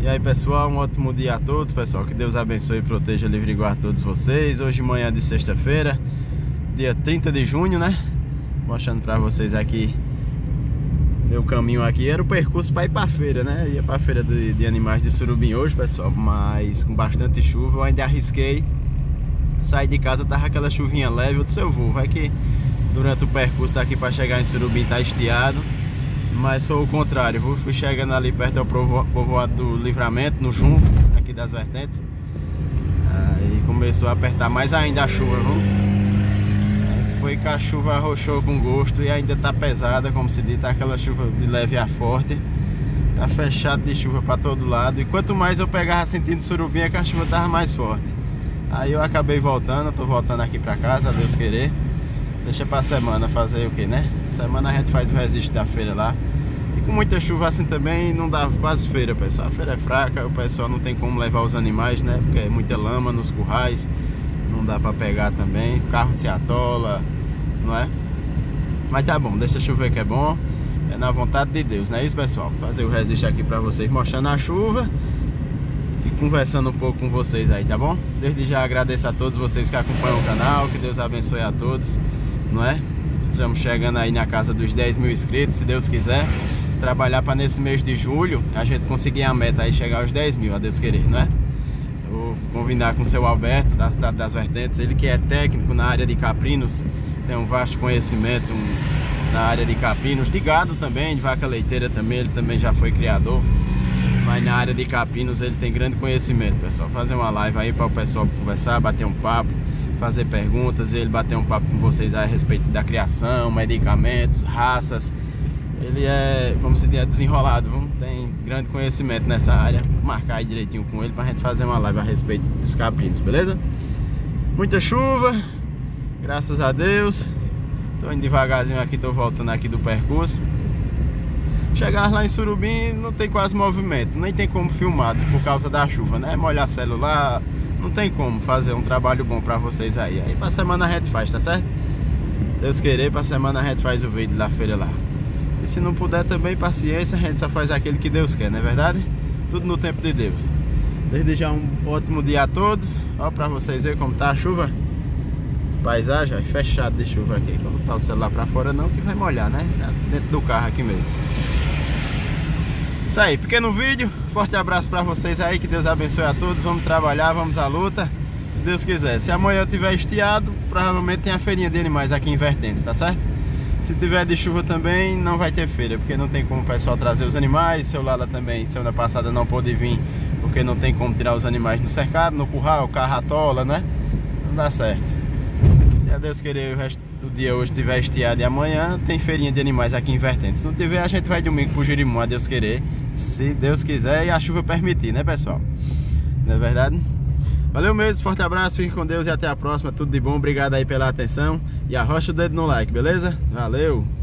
E aí pessoal, um ótimo dia a todos, pessoal. Que Deus abençoe e proteja, livre e guarde todos vocês. Hoje manhã de sexta-feira, dia 30 de junho, né? Mostrando pra vocês aqui meu caminho aqui. Era o percurso para ir pra feira, né? Ia pra feira de animais de Surubim hoje, pessoal. Mas com bastante chuva, eu ainda arrisquei sair de casa, tava aquela chuvinha leve. Eu disse, eu vou, vai que durante o percurso daqui pra chegar em Surubim tá estiado. Mas foi o contrário, fui chegando ali perto do povoado do Livramento, no Junco, aqui das vertentes. Aí começou a apertar mais ainda a chuva, viu? Aí foi que a chuva arrochou com gosto e ainda tá pesada, como se diz, tá aquela chuva de leve a forte. Tá fechado de chuva pra todo lado. E quanto mais eu pegava sentindo Surubim, é que a chuva tava mais forte. Aí eu acabei voltando, tô voltando aqui pra casa, a Deus querer. Deixa pra semana fazer o que, né? Semana a gente faz o registro da feira lá. E com muita chuva assim também não dá quase feira, pessoal. A feira é fraca, o pessoal não tem como levar os animais, né? Porque é muita lama nos currais. Não dá pra pegar também. O carro se atola, não é? Mas tá bom, deixa chover que é bom. É na vontade de Deus, não é isso, pessoal? Fazer o registro aqui pra vocês, mostrando a chuva e conversando um pouco com vocês aí, tá bom? Desde já agradeço a todos vocês que acompanham o canal. Que Deus abençoe a todos, não é? Estamos chegando aí na casa dos 10 mil inscritos, se Deus quiser. Trabalhar para nesse mês de julho a gente conseguir a meta aí, chegar aos 10 mil, a Deus querer, não é? Vou combinar com o seu Alberto, da cidade das Vertentes. Ele que é técnico na área de caprinos, tem um vasto conhecimento na área de caprinos, de gado também, de vaca leiteira também. Ele também já foi criador, mas na área de caprinos ele tem grande conhecimento, pessoal. Fazer uma live aí para o pessoal conversar, bater um papo, fazer perguntas, ele bater um papo com vocês a respeito da criação, medicamentos, raças. Ele é, como se diz, desenrolado, viu? Tem grande conhecimento nessa área. Vou marcar aí direitinho com ele pra gente fazer uma live a respeito dos caprinos, beleza? Muita chuva, graças a Deus. Tô indo devagarzinho aqui, tô voltando aqui do percurso. Chegar lá em Surubim não tem quase movimento, nem tem como filmar por causa da chuva, né? Molhar celular, não tem como fazer um trabalho bom pra vocês aí. Aí pra semana a gente faz, tá certo? Deus querer, pra semana a gente faz o vídeo da feira lá. E se não puder também, paciência, a gente só faz aquilo que Deus quer, não é verdade? Tudo no tempo de Deus. Desde já um ótimo dia a todos. Ó, pra vocês verem como tá a chuva. Paisagem, ó, fechado de chuva aqui. Como tá o celular pra fora não, que vai molhar, né? Dentro do carro aqui mesmo. Isso aí, pequeno vídeo. Forte abraço pra vocês aí, que Deus abençoe a todos. Vamos trabalhar, vamos à luta, se Deus quiser. Se amanhã tiver estiado, provavelmente tem a feirinha de animais aqui em Vertentes, tá certo? Se tiver de chuva também, não vai ter feira, porque não tem como o pessoal trazer os animais. Seu Lala também, semana passada, não pôde vir, porque não tem como tirar os animais no cercado, no curral, o carro atola, né? Não dá certo. Se a Deus querer o resto do dia hoje tiver estiado e amanhã, tem feirinha de animais aqui em Vertentes. Se não tiver, a gente vai domingo pro Jerimum, a Deus querer. Se Deus quiser e a chuva permitir, né, pessoal? Não é verdade? Valeu mesmo, forte abraço, fique com Deus e até a próxima. Tudo de bom, obrigado aí pela atenção. E arrocha o dedo no like, beleza? Valeu!